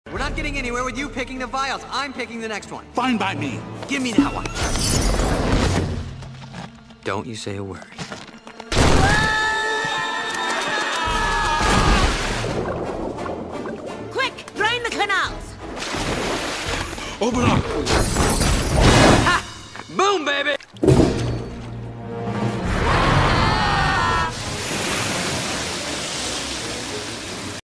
We're not getting anywhere with you picking the vials. I'm picking the next one. Fine by me. Give me that one. Don't you say a word. Quick, drain the canals. Open up. Ha! Boom, baby!